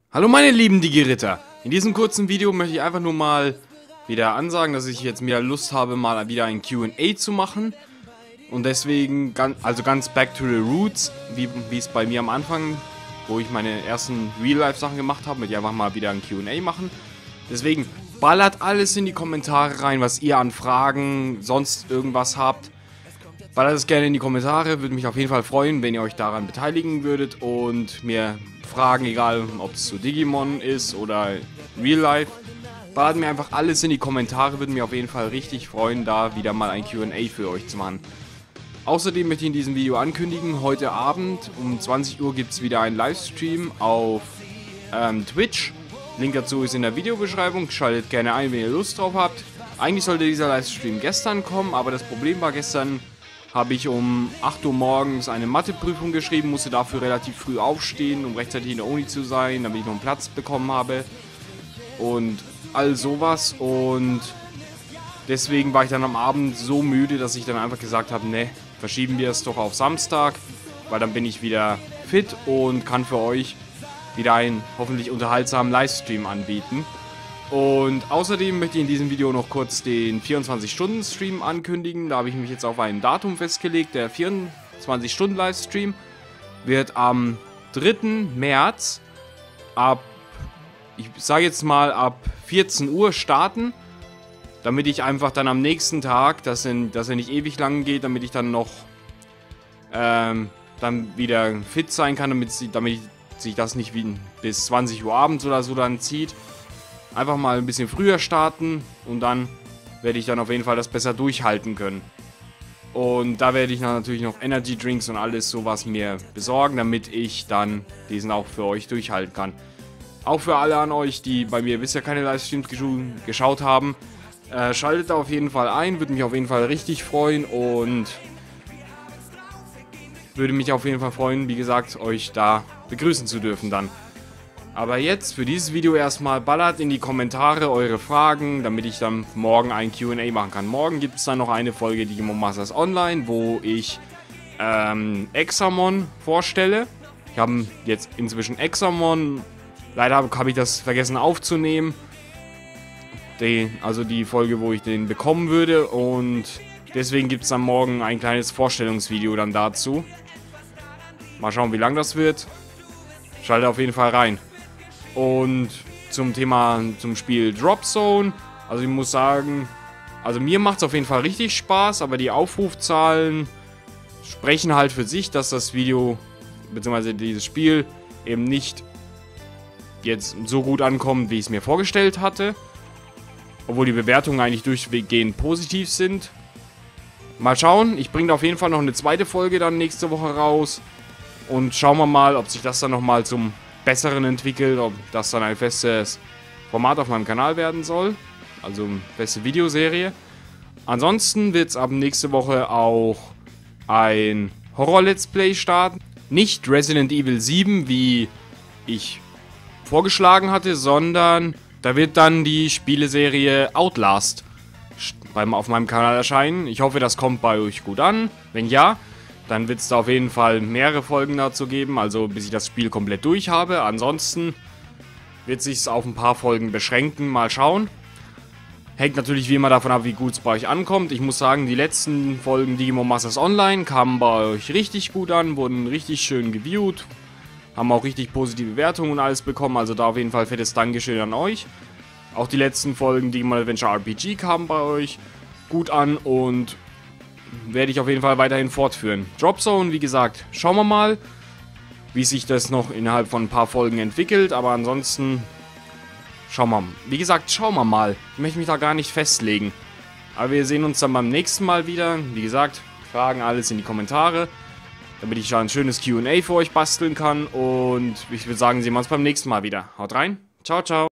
Hallo meine lieben Digi-Ritter. In diesem kurzen Video möchte ich einfach nur mal wieder ansagen, dass ich jetzt wieder Lust habe, mal wieder ein Q&A zu machen. Und deswegen, ganz back to the roots, wie es bei mir am Anfang, wo ich meine ersten Real-Life-Sachen gemacht habe, möchte ich einfach mal wieder ein Q&A machen. Deswegen ballert alles in die Kommentare rein, was ihr an Fragen, sonst irgendwas habt. Ballert es gerne in die Kommentare, würde mich auf jeden Fall freuen, wenn ihr euch daran beteiligen würdet und mir Fragen, egal ob es zu Digimon ist oder Real Life, ballert mir einfach alles in die Kommentare, würde mich auf jeden Fall richtig freuen, da wieder mal ein Q&A für euch zu machen. Außerdem möchte ich in diesem Video ankündigen, heute Abend um 20 Uhr gibt es wieder einen Livestream auf Twitch. Link dazu ist in der Videobeschreibung, schaltet gerne ein, wenn ihr Lust drauf habt. Eigentlich sollte dieser Livestream gestern kommen, aber das Problem war, gestern habe ich um 8 Uhr morgens eine Matheprüfung geschrieben, musste dafür relativ früh aufstehen, um rechtzeitig in der Uni zu sein, damit ich noch einen Platz bekommen habe und all sowas. Und deswegen war ich dann am Abend so müde, dass ich dann einfach gesagt habe, ne, verschieben wir es doch auf Samstag, weil dann bin ich wieder fit und kann für euch wieder einen hoffentlich unterhaltsamen Livestream anbieten. Und außerdem möchte ich in diesem Video noch kurz den 24-Stunden-Stream ankündigen. Da habe ich mich jetzt auf ein Datum festgelegt. Der 24-Stunden-Livestream wird am 3. März ich sage jetzt mal ab 14 Uhr starten. Damit ich einfach dann am nächsten Tag, dass er nicht ewig lang geht, damit ich dann noch dann wieder fit sein kann, damit sich das nicht wie bis 20 Uhr abends oder so dann zieht. Einfach mal ein bisschen früher starten und dann werde ich dann auf jeden Fall das besser durchhalten können. Und da werde ich dann natürlich noch Energy Drinks und alles sowas mir besorgen, damit ich dann diesen auch für euch durchhalten kann. Auch für alle an euch, die bei mir bisher keine Livestreams geschaut haben, schaltet da auf jeden Fall ein, würde mich auf jeden Fall richtig freuen und würde mich auf jeden Fall freuen, wie gesagt, euch da begrüßen zu dürfen dann. Aber jetzt für dieses Video erstmal ballert in die Kommentare eure Fragen, damit ich dann morgen ein Q&A machen kann. Morgen gibt es dann noch eine Folge Digimon Masters Online, wo ich Examon vorstelle. Ich habe jetzt inzwischen Examon, leider habe ich das vergessen aufzunehmen. Also die Folge, wo ich den bekommen würde, und deswegen gibt es dann morgen ein kleines Vorstellungsvideo dann dazu. Mal schauen, wie lang das wird. Schaltet auf jeden Fall rein. Und zum Spiel Drop Zone, also ich muss sagen, also mir macht es auf jeden Fall richtig Spaß, aber die Aufrufzahlen sprechen halt für sich, dass das Video, bzw. dieses Spiel eben nicht jetzt so gut ankommt, wie ich es mir vorgestellt hatte. Obwohl die Bewertungen eigentlich durchgehend positiv sind. Mal schauen, ich bringe auf jeden Fall noch eine zweite Folge dann nächste Woche raus. Und schauen wir mal, ob sich das dann nochmal zum Besseren entwickelt, ob das dann ein festes Format auf meinem Kanal werden soll. Also eine feste Videoserie. Ansonsten wird es ab nächste Woche auch ein Horror-Let's Play starten. Nicht Resident Evil 7, wie ich vorgeschlagen hatte, sondern da wird dann die Spieleserie Outlast auf meinem Kanal erscheinen. Ich hoffe, das kommt bei euch gut an. Wenn ja, dann wird es da auf jeden Fall mehrere Folgen dazu geben, also bis ich das Spiel komplett durch habe. Ansonsten wird es sich auf ein paar Folgen beschränken, mal schauen. Hängt natürlich wie immer davon ab, wie gut es bei euch ankommt. Ich muss sagen, die letzten Folgen Digimon Masters Online kamen bei euch richtig gut an, wurden richtig schön geviewt, haben auch richtig positive Bewertungen und alles bekommen, also da auf jeden Fall fettes Dankeschön an euch. Auch die letzten Folgen Digimon Adventure RPG kamen bei euch gut an und werde ich auf jeden Fall weiterhin fortführen. Drop Zone, wie gesagt, schauen wir mal, wie sich das noch innerhalb von ein paar Folgen entwickelt, aber ansonsten schauen wir mal. Wie gesagt, schauen wir mal. Ich möchte mich da gar nicht festlegen. Aber wir sehen uns dann beim nächsten Mal wieder. Wie gesagt, Fragen alles in die Kommentare, damit ich da ein schönes Q&A für euch basteln kann, und ich würde sagen, sehen wir uns beim nächsten Mal wieder. Haut rein, ciao, ciao.